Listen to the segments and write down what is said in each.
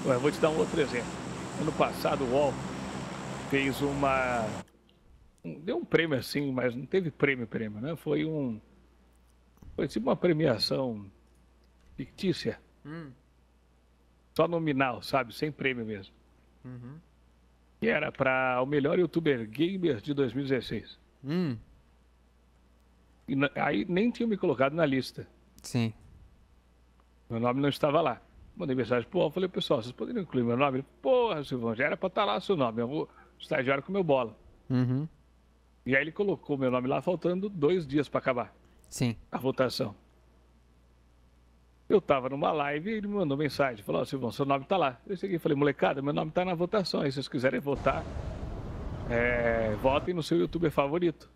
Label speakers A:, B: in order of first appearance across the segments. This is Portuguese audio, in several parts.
A: Eu vou te dar um outro exemplo. Ano passado o UOL fez deu um prêmio assim, mas não teve prêmio, né? Foi tipo uma premiação fictícia, só nominal, sabe? Sem prêmio mesmo. Que era para o melhor youtuber gamer de 2016. Aí nem tinha me colocado na lista.
B: Sim.
A: Meu nome não estava lá. Mandei mensagem pro UOL, falei, pessoal, vocês poderiam incluir meu nome? Ele, porra, Silvão, já era para estar lá seu nome. Eu vou estagiário com meu bola. E aí ele colocou meu nome lá, faltando 2 dias para acabar
B: Sim.
A: a votação. Eu tava numa live e ele me mandou mensagem. Falou, Silvão, seu nome tá lá. Eu cheguei e falei, molecada, meu nome tá na votação. Aí se vocês quiserem votar, votem no seu youtuber favorito.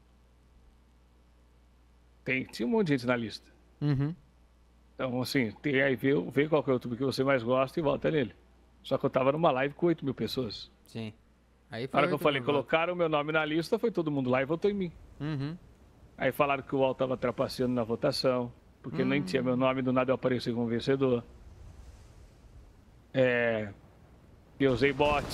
A: Tinha um monte de gente na lista. Então, assim, aí vê qual que é o youtuber que você mais gosta e vota nele. Só que eu tava numa live com 8 mil pessoas.
B: Sim. Aí
A: Na hora que eu falei, colocaram o meu nome na lista, foi todo mundo lá e votou em mim. Aí falaram que o UOL tava trapaceando na votação, porque nem tinha meu nome, do nada eu apareci como vencedor. Eu usei bot.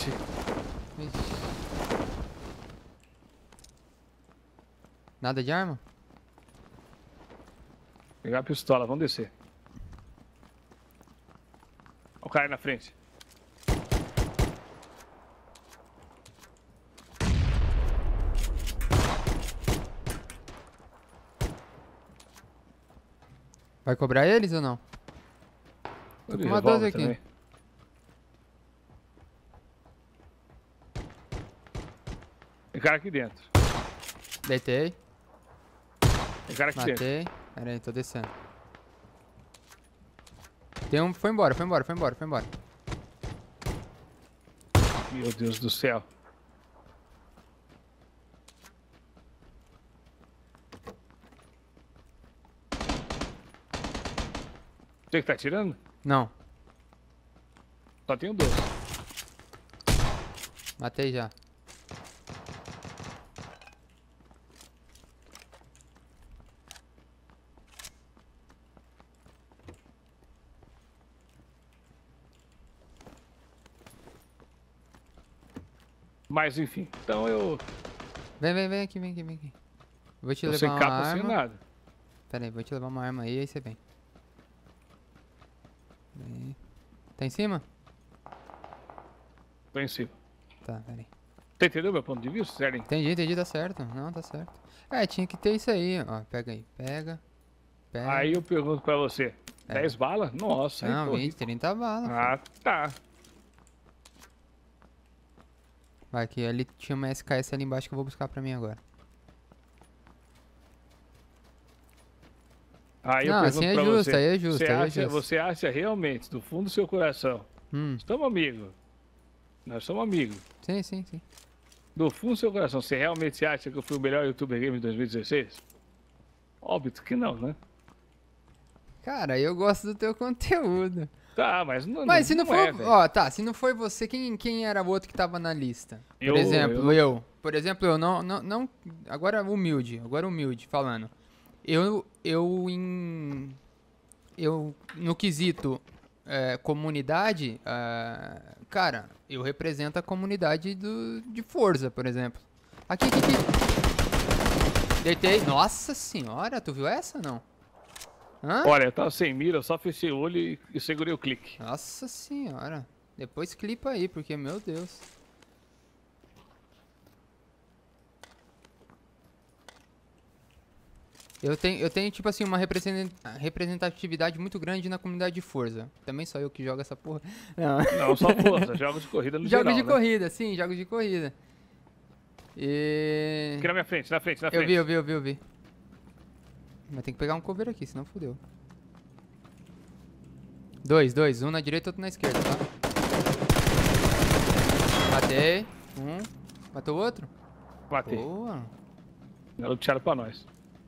B: Nada de arma?
A: Pegar a pistola, vamos descer. Olha o cara aí na frente.
B: Vai cobrar eles ou não? Tô com uma 12 aqui.
A: Também. Tem cara aqui dentro.
B: Deitei.
A: Tem cara aqui dentro.
B: Matei. Pera aí, tô descendo. Tem um... Foi embora.
A: Meu Deus do céu. Você que tá atirando?
B: Não.
A: Só tenho 12.
B: Matei já.
A: Mas enfim, então eu...
B: Vem aqui. Vou te
A: Tô
B: levar
A: sem
B: uma
A: capa, sem
B: arma.
A: nada.
B: Pera aí, vou te levar uma arma aí você vem. Tá em cima?
A: Tô em cima.
B: Tá, pera aí.
A: Você entendeu meu ponto de vista, sério?
B: Entendi, tá certo. Não, tá certo. Tinha que ter isso aí, ó. Pega aí, pega.
A: Aí eu pergunto pra você, 10 balas? Nossa, aí
B: Não,
A: tô
B: 20,
A: rico.
B: 30 balas.
A: Ah, tá.
B: Vai, que ali tinha uma SKS ali embaixo que eu vou buscar pra mim agora.
A: Aí eu
B: Não,
A: pergunto
B: assim é
A: pra
B: justo,
A: você,
B: aí é justo,
A: você acha realmente, do fundo do seu coração, estamos amigos, nós somos amigos,
B: Sim.
A: do fundo do seu coração, você realmente acha que eu fui o melhor youtuber game de 2016? Óbvio que não, né?
B: Cara, eu gosto do teu conteúdo.
A: Tá, mas não,
B: Mas se não for,
A: velho.
B: ó, tá, se não foi você, quem era o outro que tava na lista? Por
A: Eu-
B: exemplo, eu. Por exemplo, eu não, agora humilde falando. Eu no quesito comunidade, cara, eu represento a comunidade de Forza, por exemplo. Aqui. Deitei. Nossa senhora, tu viu essa ou não? Hã?
A: Olha, eu tava sem mira, eu só fechei o olho e segurei o clique.
B: Nossa senhora. Depois clipa aí, porque, meu Deus. Eu tenho, tipo assim, uma representatividade muito grande na comunidade de Forza. Também só eu que jogo essa porra.
A: Não, só força, jogos de corrida no
B: Jogos
A: geral,
B: de
A: né?
B: corrida, sim, jogos de corrida. E...
A: Aqui na minha frente, na frente.
B: Eu vi. Mas tem que pegar um cover aqui, senão fodeu. Dois. Um na direita, outro na esquerda, tá? Matei. Matou o outro?
A: Matei.
B: Boa.
A: Ela tiraram pra nós.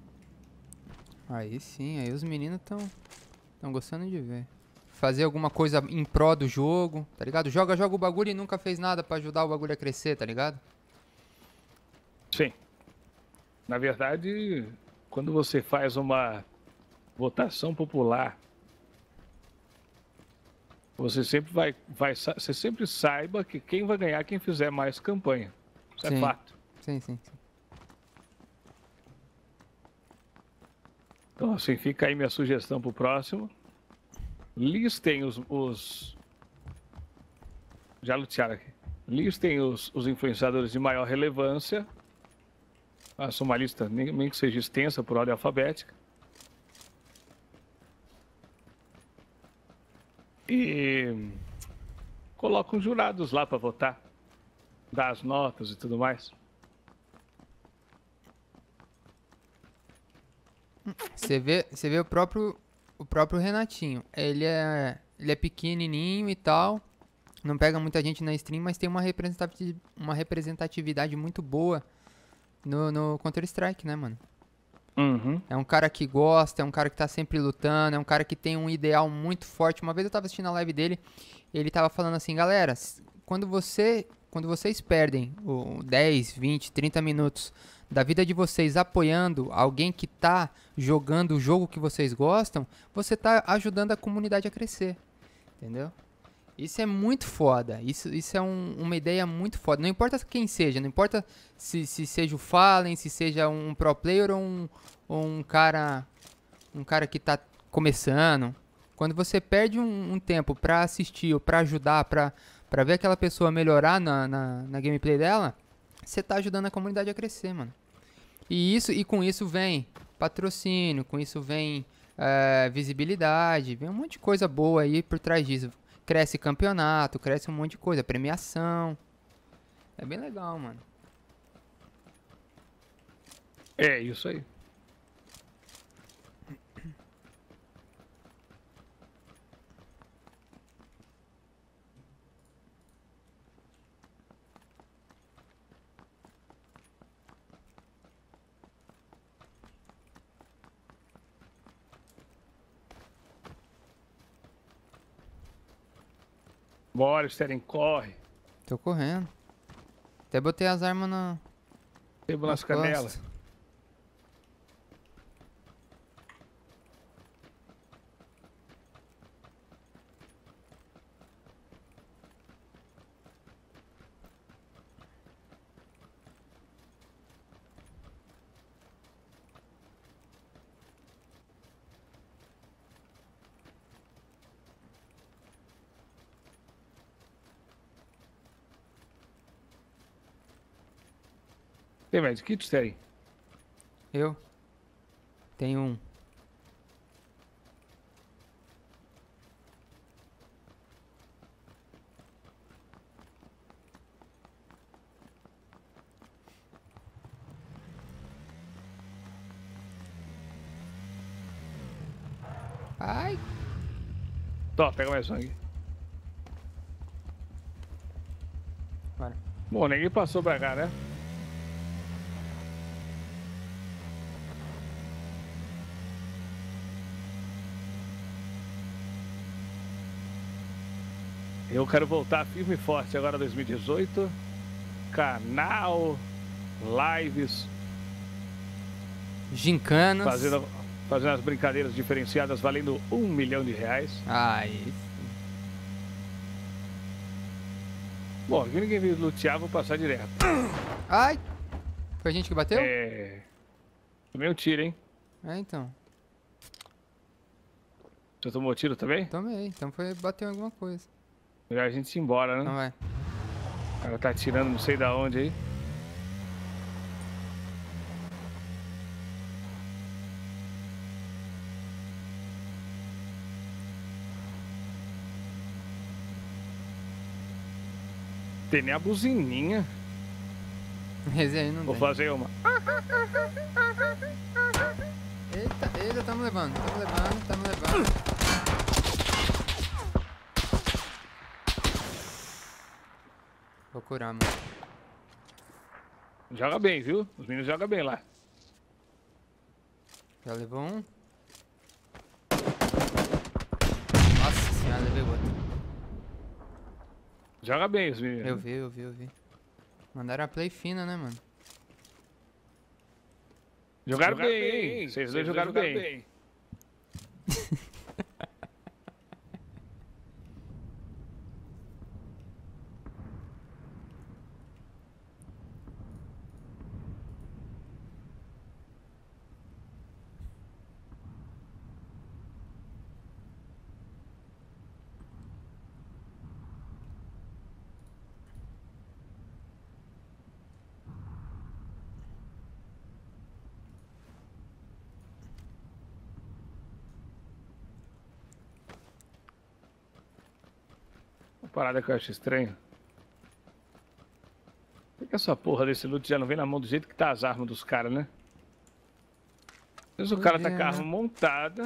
B: Aí sim, aí os meninos tão gostando de ver. Fazer alguma coisa em pró do jogo, tá ligado? Joga o bagulho e nunca fez nada pra ajudar o bagulho a crescer, tá ligado?
A: Sim. Na verdade, quando você faz uma votação popular, você sempre saiba que quem vai ganhar é quem fizer mais campanha. Isso é
B: Sim.
A: fato.
B: Sim, sim, sim.
A: Então, assim, fica aí minha sugestão pro próximo. Listem já lutearam aqui. Listem os influenciadores de maior relevância. Faça uma lista, nem que seja extensa, por ordem alfabética. E colocam jurados lá para votar. Dar as notas e tudo mais.
B: Você vê o próprio Renatinho. Ele é pequenininho e tal. Não pega muita gente na stream, mas tem uma representatividade muito boa no Counter-Strike, né, mano?
A: Uhum.
B: É um cara que gosta, é um cara que tá sempre lutando, é um cara que tem um ideal muito forte. Uma vez eu tava assistindo a live dele, ele tava falando assim, galera, quando vocês perdem 10, 20, 30 minutos da vida de vocês apoiando alguém que tá jogando o jogo que vocês gostam, você tá ajudando a comunidade a crescer, entendeu? Isso é muito foda, isso é uma ideia muito foda, não importa quem seja, não importa se seja o Fallen, se seja um pro player ou um cara que tá começando. Quando você perde um tempo pra assistir ou pra ajudar, pra ver aquela pessoa melhorar na gameplay dela, você tá ajudando a comunidade a crescer, mano. E com isso vem patrocínio, com isso vem visibilidade, vem um monte de coisa boa aí por trás disso. Cresce campeonato, cresce um monte de coisa, premiação. É bem legal, mano.
A: É isso aí. Bora, Steren, corre.
B: Tô correndo. Até botei as armas
A: Tempo nas
B: nas
A: canelas.
B: costas.
A: Tem mais kit, Steren?
B: Eu tenho um. Ai,
A: Tó, pega mais um aqui.
B: bora.
A: Bom, ninguém passou pra cá, né? Eu quero voltar firme e forte agora 2018. Canal, lives,
B: Gincanas.
A: fazendo as brincadeiras diferenciadas valendo R$1 milhão.
B: Ai,
A: Bom, aqui ninguém veio lutear, vou passar direto.
B: ai. Foi a gente que bateu?
A: Tomei um tiro, hein?
B: Então.
A: Você tomou tiro também?
B: Tomei. Então bateu em alguma coisa.
A: Melhor a gente ir embora, né?
B: Então vai.
A: O cara tá atirando não sei da onde aí. Tem nem a buzininha.
B: Esse aí não
A: Vou
B: tem.
A: fazer uma.
B: Eita, tamo levando. Vou curar, mano.
A: Joga bem, viu? Os meninos jogam bem lá.
B: Já levou um. Nossa senhora, levei outro.
A: Joga bem os meninos.
B: Eu vi. Mandaram a play fina, né, mano?
A: Jogaram bem, hein? Vocês dois jogaram bem. parada que eu acho estranha. Por que essa porra desse loot já não vem na mão do jeito que tá as armas dos caras, né? Às vezes o cara tá com a arma montada.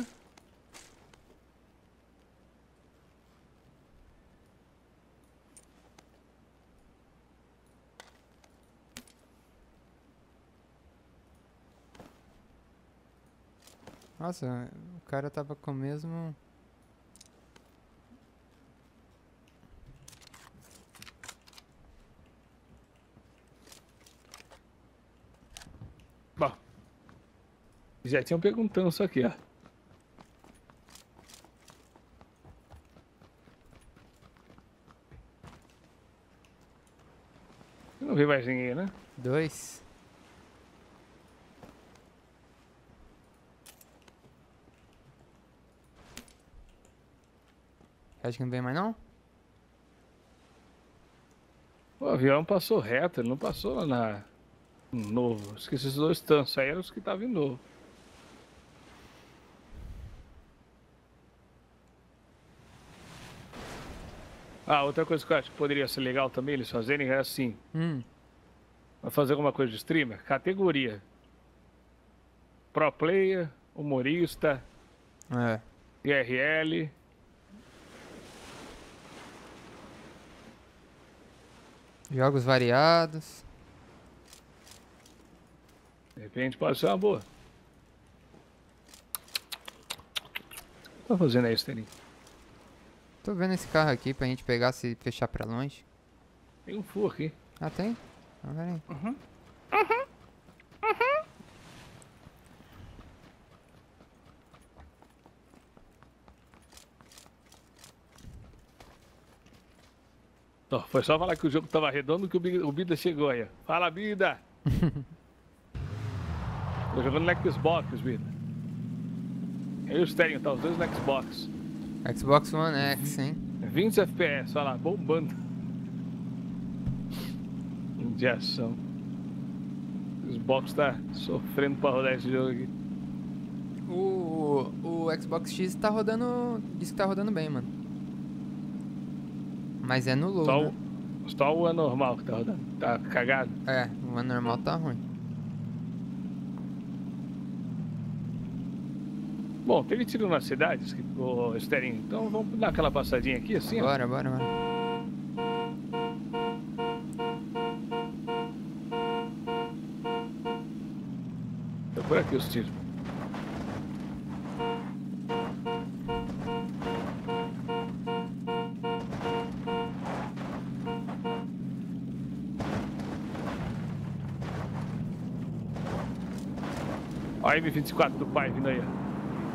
B: Nossa, o cara tava com o mesmo...
A: Bom, já tinham perguntando isso aqui, ó. Não vi mais ninguém, né?
B: 2. Acho que não vem mais não?
A: O avião passou reto, ele não passou lá na... Novo. Esqueci esses dois tantos aí, eram os que estavam em novo. Ah, outra coisa que eu acho que poderia ser legal também eles fazerem é assim. Vai fazer alguma coisa de streamer? Categoria. Pro player, humorista,
B: É.
A: IRL.
B: Jogos variados.
A: De repente pode ser uma boa. O que tá fazendo aí, Sterling?
B: Tô vendo esse carro aqui pra gente pegar se fechar pra longe.
A: Tem um full aqui.
B: Ah, tem? Ah, peraí.
A: Ó, foi só falar que o jogo tava redondo que o Bida chegou aí. Ó. Fala, Bida! Tô jogando no Xbox, Bida. Eu e o Sterling, tá os dois no Xbox.
B: Xbox One X, hein?
A: 20 FPS, olha lá, bombando. De ação. O Xbox tá sofrendo pra rodar esse jogo aqui.
B: O Xbox X tá rodando... Diz que tá rodando bem, mano. Mas é no low, né?
A: Só o anormal que tá rodando. Tá cagado?
B: É, o normal tá ruim.
A: Bom, teve tiro nas cidades, o Sterling. Então vamos dar aquela passadinha aqui, assim, ó.
B: Bora, bora, bora.
A: Tô por aqui os tiros. Ó a M24 do pai vindo aí, ó.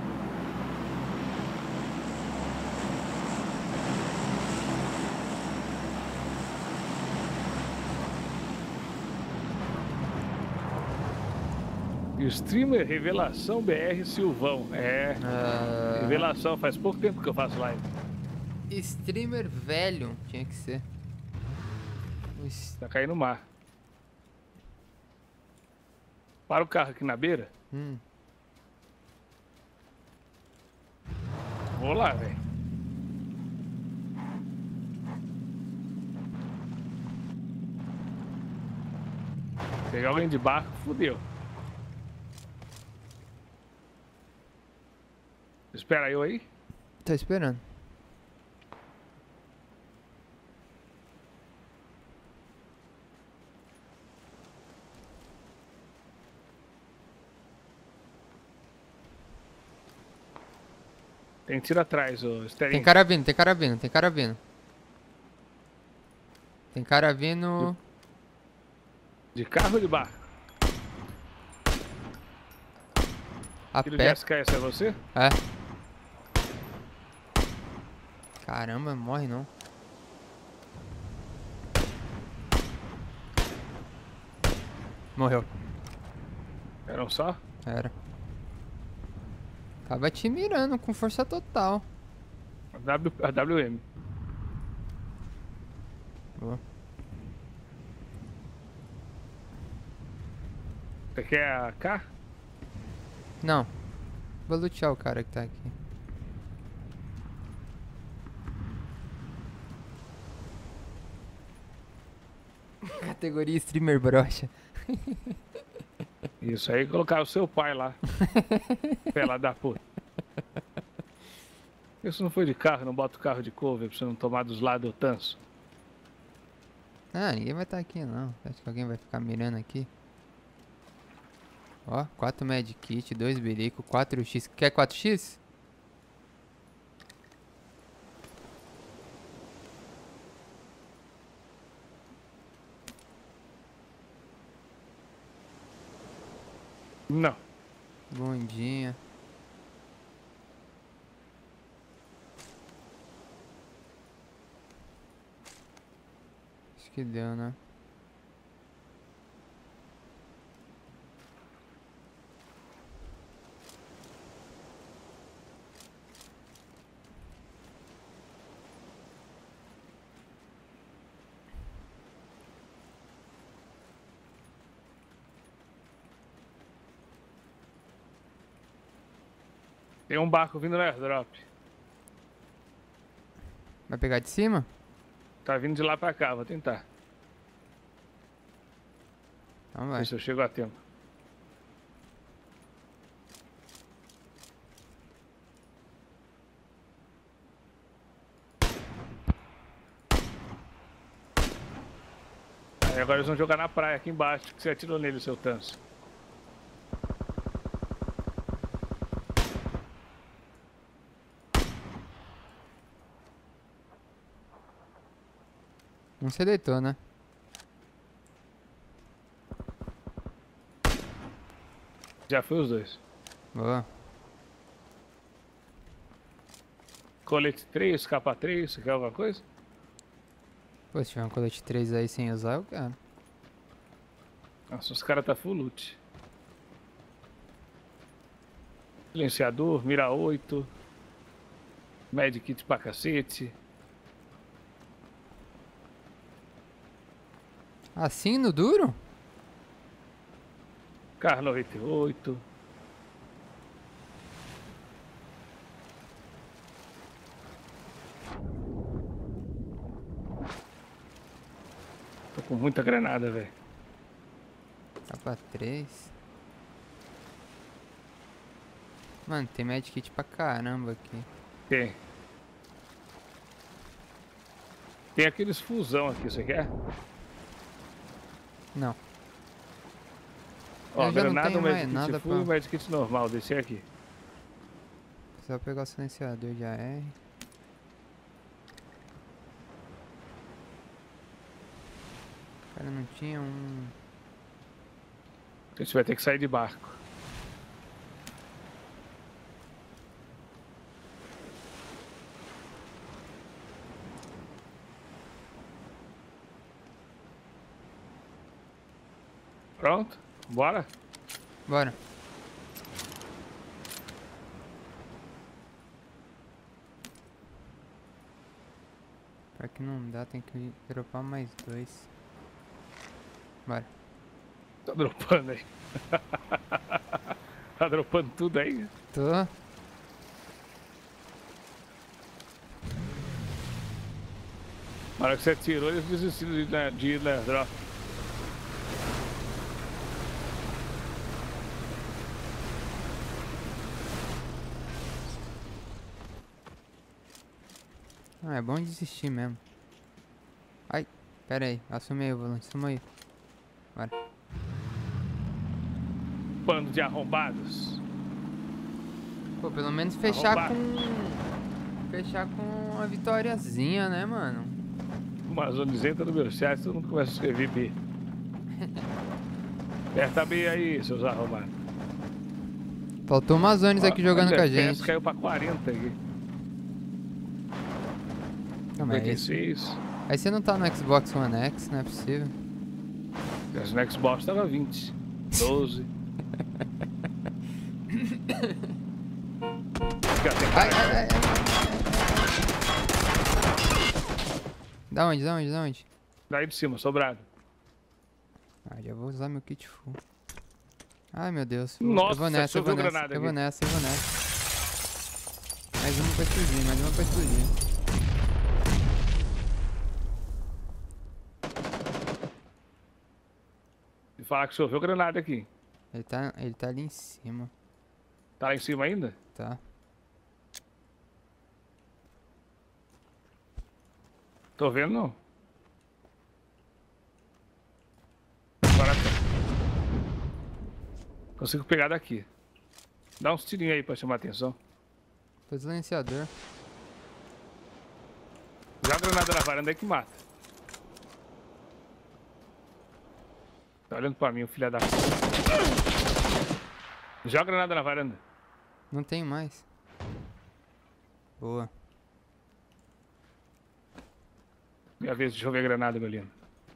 A: Streamer Revelação BR Silvão. É. Revelação, faz pouco tempo que eu faço live.
B: Streamer velho, tinha que ser.
A: Tá caindo no mar. Para o carro aqui na beira. Vou lá, velho. Pegar alguém de barco, fodeu. Espera eu aí?
B: Tô esperando.
A: Tem tiro atrás, ô Sterling.
B: Tem cara vindo, tem cara vindo, tem cara vindo. Tem cara vindo...
A: De carro ou de barco?
B: A
A: Tiro de
B: pé.
A: SKS é você?
B: É. Caramba, morre não. Morreu.
A: Era um só?
B: Era. Tava te mirando com força total.
A: A WM.
B: Boa.
A: Você quer a K?
B: Não. Vou lutear o cara que tá aqui. Categoria streamer brocha.
A: Isso aí, colocar o seu pai lá. Pela da puta. Isso não foi de carro, não bota o carro de cover pra você não tomar dos lados do tanso.
B: Ah, ninguém vai estar aqui não. Acho que alguém vai ficar mirando aqui. Ó, 4 medkit, 2 berico, 4x. Quer 4x?
A: Não.
B: Bundinha. Acho que deu, né?
A: Tem um barco vindo no airdrop.
B: Vai pegar de cima?
A: Tá vindo de lá pra cá, vou tentar.
B: Então vai.
A: Ver se eu chego a tempo. Aí agora eles vão jogar na praia aqui embaixo, que você atirou nele, seu tanso.
B: Não se deitou, né?
A: Já foi os dois.
B: Boa.
A: Colete 3, capa 3, você quer alguma coisa?
B: Pô, se tiver um colete 3 aí sem usar, eu quero.
A: Nossa, os caras tá full loot. Silenciador, mira 8. Medkit pra cacete.
B: Assim no duro?
A: Carro 98. Tô com muita granada, velho.
B: Capa 3. Mano, tem medkit pra caramba aqui.
A: Tem. Tem aqueles fusão aqui, você quer?
B: Não.
A: Ó,
B: Eu já não
A: granada,
B: tenho
A: um
B: mais
A: medkit
B: nada
A: full e um
B: pra...
A: medkit normal, desse aqui.
B: Só pegar o silenciador de AR. O cara não tinha um...
A: A gente vai ter que sair de barco. Pronto? Bora?
B: Bora. Pra que não dá, tem que dropar mais 2. Bora.
A: Tá dropando aí. Tá dropando tudo aí.
B: Tô.
A: Na hora que você atirou, eles desistiram de ir na drop.
B: Ah, é bom desistir mesmo. Ai, pera aí. Assume aí, volante. Assume aí. Bora.
A: Bando de arrombados.
B: Pô, pelo menos fechar
A: Arrombados.
B: com... Fechar com a vitóriazinha, né, mano?
A: O Amazones entra no meu chat, todo mundo começa a escrever B. Aperta B aí, seus arrombados.
B: Faltou o Amazones aqui jogando com a gente.
A: Caiu pra 40 aqui.
B: Não, mas esse...
A: 56.
B: Aí você não tá no Xbox One X, não é possível.
A: Esse no Xbox tava 20. 12.
B: Ai, ai, ai. Da onde, da onde, da onde?
A: Daí de cima, sobrado.
B: Ah, já vou usar meu kit full. Ai, meu Deus.
A: Nossa,
B: eu vou nessa, eu vou
A: choveu
B: nessa,
A: granada
B: eu vou
A: aqui.
B: nessa, eu vou nessa. Mais uma pra explodir, mais uma pra explodir.
A: Falar que choveu granada aqui.
B: Ele tá ali em cima.
A: Tá lá em cima ainda?
B: Tá.
A: Tô vendo não. Agora tá. Consigo pegar daqui. Dá uns tirinhos aí pra chamar a atenção.
B: Tô silenciador.
A: Joga a granada na varanda aí que mata. Tá olhando pra mim, o filho da... Joga a granada na varanda.
B: Não tem mais. Boa.
A: Minha vez de jogar a granada, meu lindo.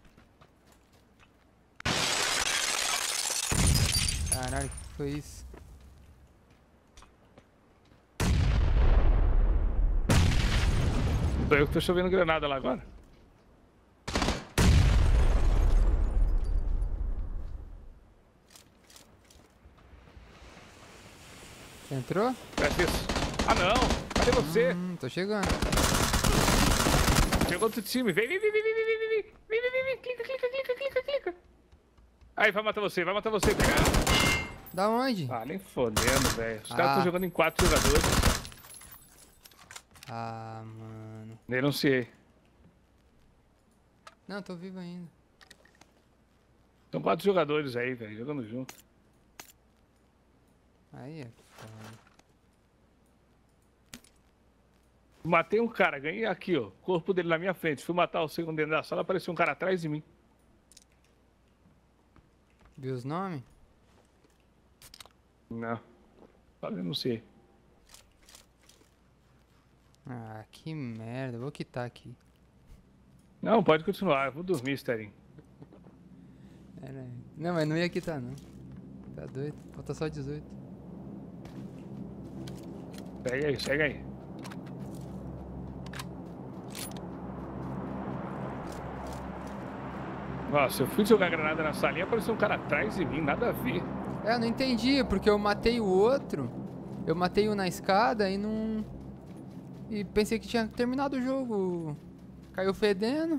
B: Caralho, que foi isso?
A: Sou eu que tô chovendo granada lá agora.
B: Você entrou?
A: Presta isso. Ah não! Cadê você?
B: Tô chegando.
A: Chegou outro time. Vem, vem, vem, vem, vem, vem, vem, vem, vem, vem, vem, vem. Clica, clica, clica, clica, clica. Aí, vai matar você, vai matar você. Pega.
B: Da onde?
A: Ah, nem fodendo, velho. Os caras
B: Ah.
A: estão jogando em 4 jogadores.
B: Ah, mano.
A: Denunciei.
B: Não, tô vivo ainda.
A: São 4 jogadores aí, velho, jogando junto.
B: Aí é foda.
A: Matei um cara, ganhei aqui, ó. O corpo dele na minha frente. Fui matar o segundo dentro da sala, apareceu um cara atrás de mim.
B: Viu os nomes?
A: Não. Só denunciei.
B: Ah, que merda. Vou quitar aqui.
A: Não, pode continuar. Eu vou dormir, Sterinho.
B: Pera aí. Não, mas não ia quitar, não. Tá doido. Falta só 18.
A: Segue aí, segue aí. Nossa, eu fui jogar granada na salinha, apareceu um cara atrás de mim, nada a ver.
B: É, eu não entendi, porque eu matei o outro. Eu matei um na escada e não... E pensei que tinha terminado o jogo. Caiu fedendo.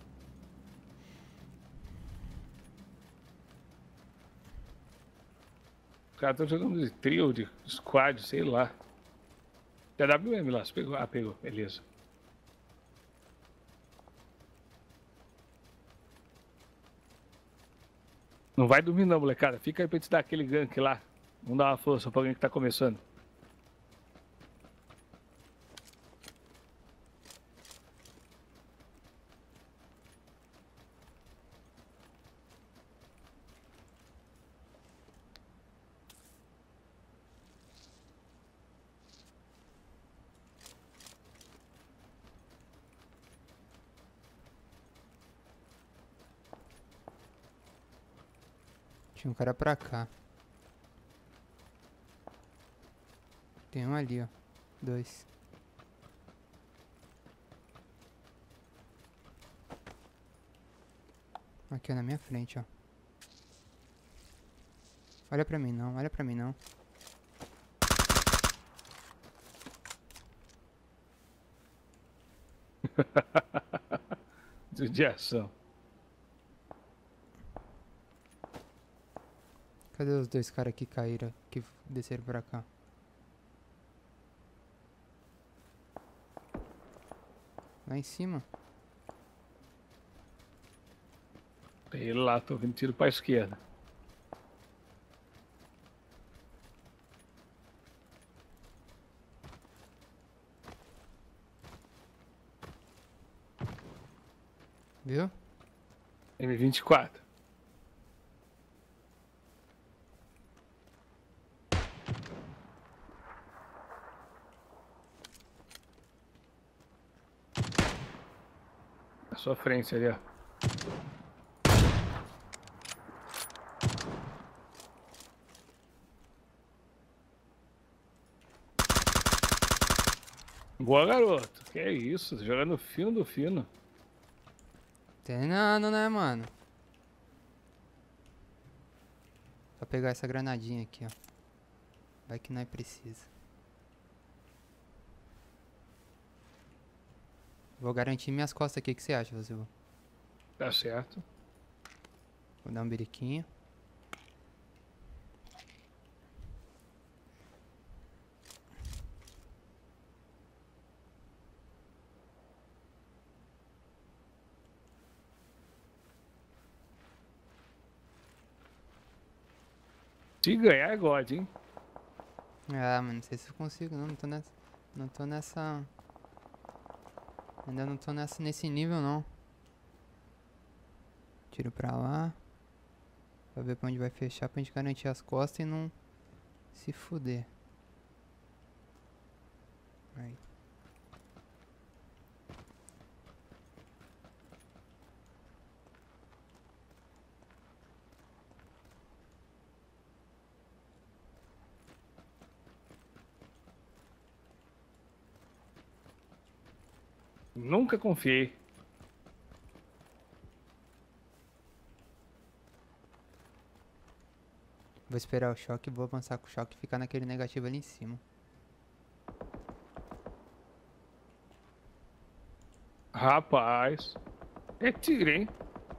A: Os caras estão jogando de trio, de squad, sei lá. TWM lá, você pegou? Ah, pegou, beleza. Não vai dormir não, molecada. Fica aí pra te dar aquele gank lá. Vamos dar uma força pra alguém que tá começando.
B: Tinha um cara pra cá. Tem um ali, ó. 2. Aqui, ó, na minha frente, ó. Olha pra mim não, olha pra mim não.
A: Judiação.
B: Cadê os dois caras que caíram, que desceram pra cá? Lá em cima.
A: Tem ele lá, tô ouvindo tiro pra esquerda.
B: Viu?
A: M24. Na sua frente ali, ó. Boa, garoto. Que é isso, jogando fino do fino.
B: Treinando, né, mano? Vou pegar essa granadinha aqui, ó. Vai que nós precisa. Vou garantir minhas costas aqui. O que você acha, Vazio?
A: Tá certo.
B: Vou dar um biriquinho.
A: Se ganhar é God, hein?
B: Ah, mas não sei se eu consigo, não. Não tô nessa. Não tô nessa. Ainda não tô nesse nível, não. Tiro pra lá. Pra ver pra onde vai fechar, pra gente garantir as costas e não se fuder. Aí.
A: Nunca confiei.
B: Vou esperar o choque, vou avançar com o choque e ficar naquele negativo ali em cima.
A: Rapaz. É tiro, hein?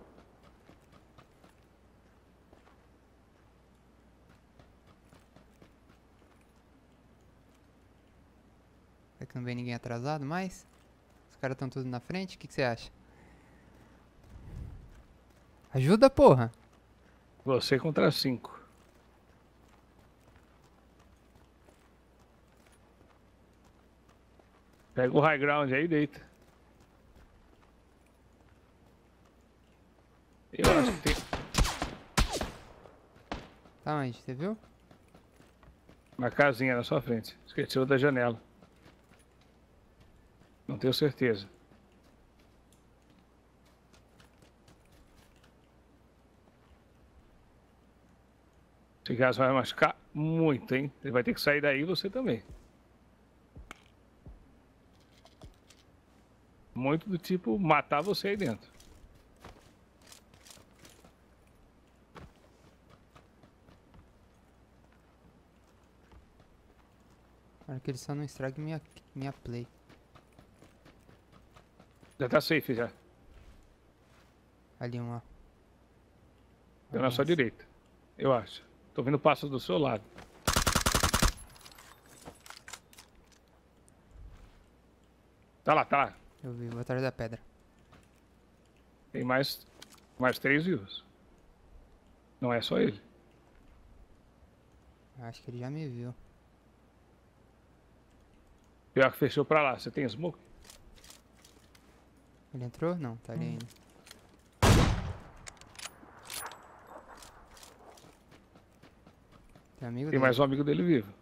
B: Será que não vem ninguém atrasado mais? Os caras estão todos na frente? O que você acha? Ajuda, porra!
A: Você contra 5. Pega o high ground aí e deita. Eu acho que tem.
B: Tá onde? Você viu?
A: Uma casinha na sua frente. Esqueceu da janela. Não tenho certeza. Esse gás vai machucar muito, hein? Ele vai ter que sair daí e você também. Muito do tipo matar você aí dentro.
B: Para que ele só não estrague minha play.
A: Já tá safe já.
B: Ali um, ó.
A: Deu na sua direita. Eu acho. Tô vendo passos do seu lado. Tá lá, tá lá.
B: Eu vi, vou atrás da pedra.
A: Tem mais 3 vivos. Não é só ele.
B: Acho que ele já me viu.
A: Pior que fechou pra lá. Você tem smoke?
B: Ele entrou? Não, tá ali ainda. Tem amigo
A: Tem
B: dele.
A: mais um amigo dele vivo.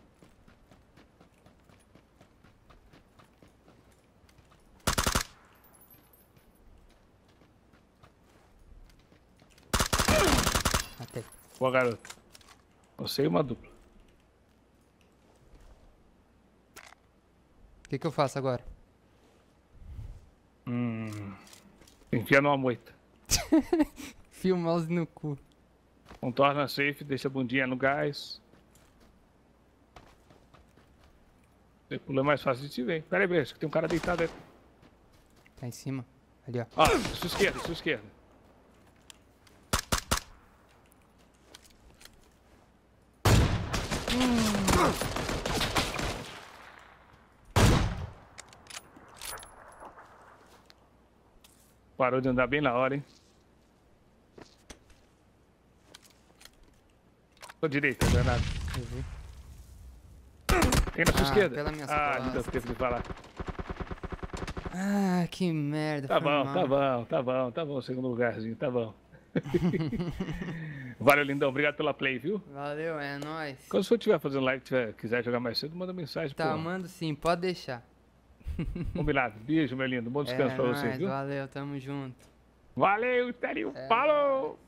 B: Matei.
A: Boa, garoto. Você e uma dupla.
B: O que eu faço agora?
A: Enfia numa moita.
B: Fio o mouse no cu.
A: Contorna safe, deixa a bundinha no gás. Você pula é mais fácil de te ver. Pera aí, acho que tem um cara deitado aí.
B: Tá em cima. Ali, ó.
A: Ah, sua esquerda, sua esquerda. Parou de andar bem na hora, hein? Sua direita, danado.
B: Eu vi.
A: Tem na sua esquerda.
B: Pelas minhas
A: Ah, não deu
B: costas.
A: tempo de falar.
B: Ah, que merda.
A: Tá
B: foi
A: bom,
B: mal.
A: tá bom, tá bom, tá bom. Segundo lugarzinho, tá bom. Valeu, lindão. Obrigado pela play, viu?
B: Valeu, é nóis.
A: Quando você estiver fazendo live e quiser jogar mais cedo, manda mensagem.
B: Tá,
A: pô.
B: mando sim, pode deixar.
A: Combinado. Beijo, meu lindo. Bom descanso pra você,
B: nóis,
A: viu?
B: valeu, tamo junto.
A: Valeu, Telinho. Falou!